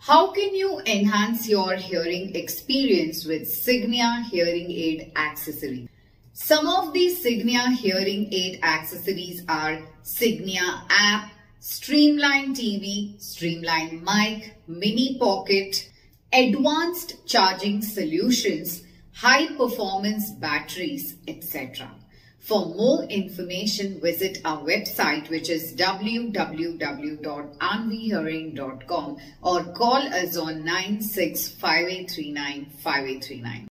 How can you enhance your hearing experience with Signia Hearing Aid Accessories? Some of these Signia Hearing Aid Accessories are Signia App, Streamline TV, Streamline Mic, Mini Pocket, Advanced Charging Solutions, High Performance Batteries, etc. For more information, visit our website, which is www.aanvihearing.com, or call us on 965839 5839.